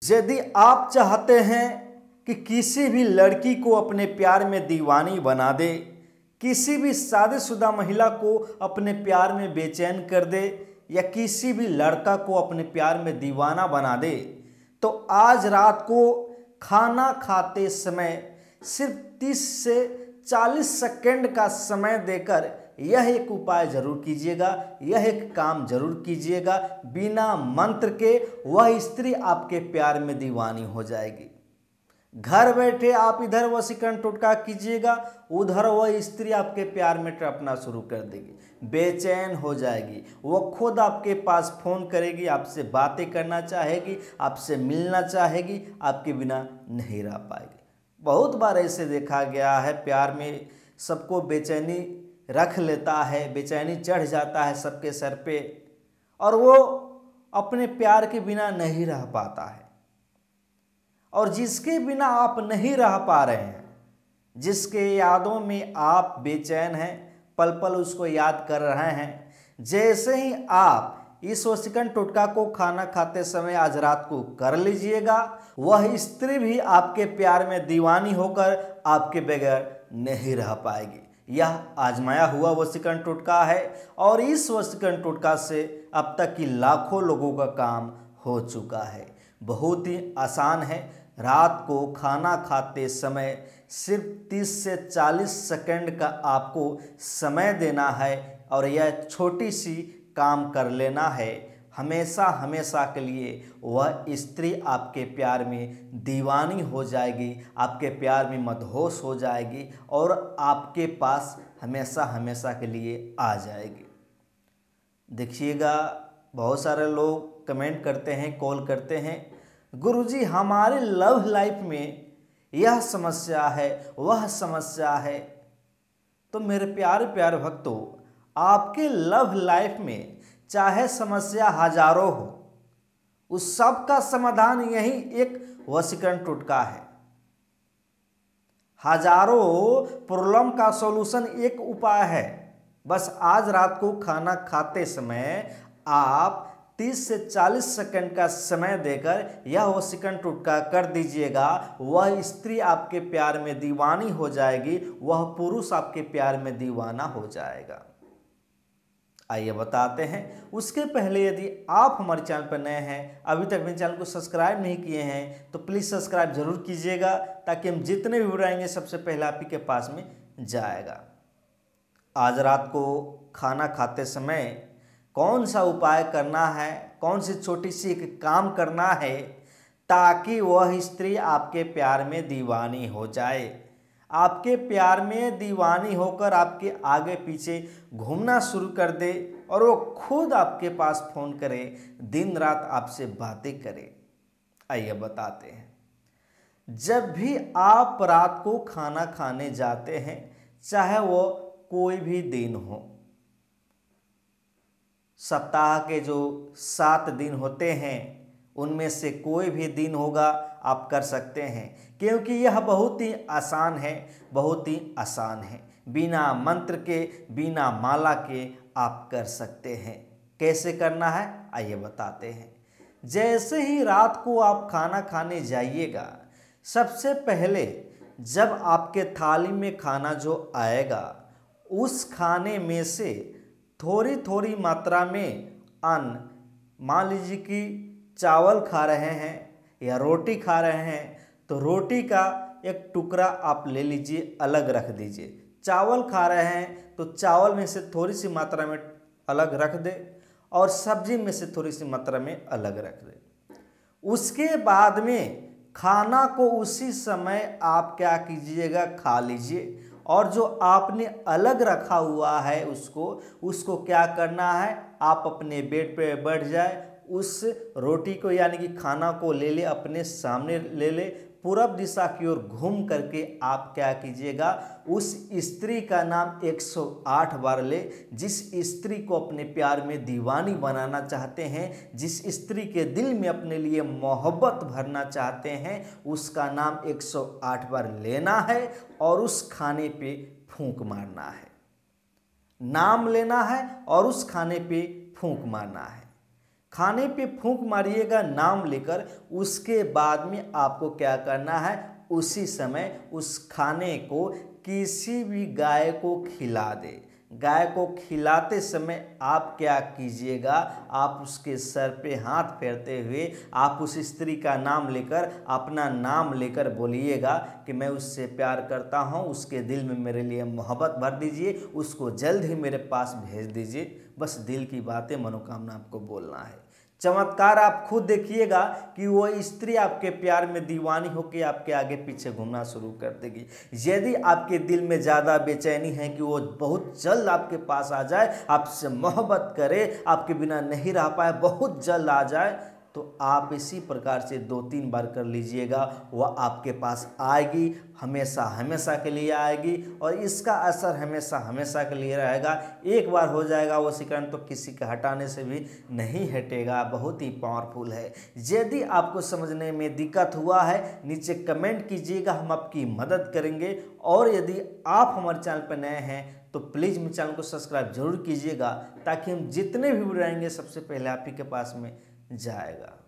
यदि आप चाहते हैं कि किसी भी लड़की को अपने प्यार में दीवानी बना दे, किसी भी शादीशुदा महिला को अपने प्यार में बेचैन कर दे, या किसी भी लड़का को अपने प्यार में दीवाना बना दे, तो आज रात को खाना खाते समय सिर्फ 30 से 40 सेकंड का समय देकर यह एक उपाय जरूर कीजिएगा, यह एक काम जरूर कीजिएगा। बिना मंत्र के वह स्त्री आपके प्यार में दीवानी हो जाएगी। घर बैठे आप इधर वशीकरण टोटका कीजिएगा, उधर वह स्त्री आपके प्यार में टपना शुरू कर देगी, बेचैन हो जाएगी। वह खुद आपके पास फ़ोन करेगी, आपसे बातें करना चाहेगी, आपसे मिलना चाहेगी, आपके बिना नहीं रह पाएगी। बहुत बार ऐसे देखा गया है, प्यार में सबको बेचैनी रख लेता है, बेचैनी चढ़ जाता है सबके सर पे, और वो अपने प्यार के बिना नहीं रह पाता है। और जिसके बिना आप नहीं रह पा रहे हैं, जिसके यादों में आप बेचैन हैं, पल पल उसको याद कर रहे हैं, जैसे ही आप इस वशीकरण टोटका को खाना खाते समय आज रात को कर लीजिएगा, वह स्त्री भी आपके प्यार में दीवानी होकर आपके बगैर नहीं रह पाएगी। यह आजमाया हुआ वशीकरण टोटका है और इस वशीकरण टोटका से अब तक की लाखों लोगों का काम हो चुका है। बहुत ही आसान है। रात को खाना खाते समय सिर्फ 30 से 40 सेकंड का आपको समय देना है और यह छोटी सी काम कर लेना है। हमेशा हमेशा के लिए वह स्त्री आपके प्यार में दीवानी हो जाएगी, आपके प्यार में मदहोश हो जाएगी और आपके पास हमेशा हमेशा के लिए आ जाएगी। देखिएगा, बहुत सारे लोग कमेंट करते हैं, कॉल करते हैं, गुरुजी हमारे लव लाइफ में यह समस्या है, वह समस्या है। तो मेरे प्यारे प्यारे भक्तों, आपके लव लाइफ में चाहे समस्या हजारों हो, उस सब का समाधान यही एक वशीकरण टोटका है। हजारों प्रॉब्लम का सॉल्यूशन एक उपाय है। बस आज रात को खाना खाते समय आप 30 से 40 सेकंड का समय देकर यह वशीकरण टोटका कर दीजिएगा। वह स्त्री आपके प्यार में दीवानी हो जाएगी, वह पुरुष आपके प्यार में दीवाना हो जाएगा। आइए बताते हैं। उसके पहले यदि आप हमारे चैनल पर नए हैं, अभी तक मेरे चैनल को सब्सक्राइब नहीं किए हैं, तो प्लीज़ सब्सक्राइब जरूर कीजिएगा, ताकि हम जितने भी वीडियो आएंगे सबसे पहले आप ही के पास में जाएगा। आज रात को खाना खाते समय कौन सा उपाय करना है, कौन सी छोटी सी एक काम करना है ताकि वह स्त्री आपके प्यार में दीवानी हो जाए, आपके प्यार में दीवानी होकर आपके आगे पीछे घूमना शुरू कर दे और वो खुद आपके पास फ़ोन करे, दिन रात आपसे बातें करे। आइए बताते हैं। जब भी आप रात को खाना खाने जाते हैं, चाहे वो कोई भी दिन हो, सप्ताह के जो 7 दिन होते हैं उनमें से कोई भी दिन होगा, आप कर सकते हैं, क्योंकि यह बहुत ही आसान है, बहुत ही आसान है। बिना मंत्र के, बिना माला के आप कर सकते हैं। कैसे करना है आइए बताते हैं। जैसे ही रात को आप खाना खाने जाइएगा, सबसे पहले जब आपके थाली में खाना जो आएगा, उस खाने में से थोड़ी थोड़ी मात्रा में अन्न, मान लीजिए कि चावल खा रहे हैं या रोटी खा रहे हैं, तो रोटी का एक टुकड़ा आप ले लीजिए, अलग रख दीजिए। चावल खा रहे हैं तो चावल में से थोड़ी सी मात्रा में अलग रख दे और सब्जी में से थोड़ी सी मात्रा में अलग रख दे। उसके बाद में खाना को उसी समय आप क्या कीजिएगा, खा लीजिए, और जो आपने अलग रखा हुआ है उसको क्या करना है, आप अपने बेड पे बैठ जाए, उस रोटी को यानी कि खाना को ले ले, अपने सामने ले ले, पूरब दिशा की ओर घूम करके आप क्या कीजिएगा, उस स्त्री का नाम 108 बार ले। जिस स्त्री को अपने प्यार में दीवानी बनाना चाहते हैं, जिस स्त्री के दिल में अपने लिए मोहब्बत भरना चाहते हैं, उसका नाम 108 बार लेना है और उस खाने पे फूंक मारना है। नाम लेना है और उस खाने पे फूंक मारना है। खाने पे फूंक मारिएगा नाम लेकर, उसके बाद में आपको क्या करना है, उसी समय उस खाने को किसी भी गाय को खिला दे। गाय को खिलाते समय आप क्या कीजिएगा, आप उसके सर पे हाथ फेरते हुए आप उस स्त्री का नाम लेकर, अपना नाम लेकर बोलिएगा कि मैं उससे प्यार करता हूँ, उसके दिल में मेरे लिए मोहब्बत भर दीजिए, उसको जल्द ही मेरे पास भेज दीजिए। बस दिल की बातें, मनोकामना आपको बोलना है। चमत्कार आप खुद देखिएगा कि वो स्त्री आपके प्यार में दीवानी होकर आपके आगे पीछे घूमना शुरू कर देगी। यदि आपके दिल में ज़्यादा बेचैनी है कि वो बहुत जल्द आपके पास आ जाए, आपसे मोहब्बत करे, आपके बिना नहीं रह पाए, बहुत जल्द आ जाए, तो आप इसी प्रकार से 2-3 बार कर लीजिएगा। वह आपके पास आएगी, हमेशा हमेशा के लिए आएगी और इसका असर हमेशा हमेशा के लिए रहेगा। एक बार हो जाएगा वो शिकन तो किसी के हटाने से भी नहीं हटेगा। बहुत ही पावरफुल है। यदि आपको समझने में दिक्कत हुआ है, नीचे कमेंट कीजिएगा, हम आपकी मदद करेंगे। और यदि आप हमारे चैनल पर नए हैं तो प्लीज़ मेरे चैनल को सब्सक्राइब जरूर कीजिएगा, ताकि हम जितने भी वीडियो आएंगे सबसे पहले आप ही के पास में जाएगा।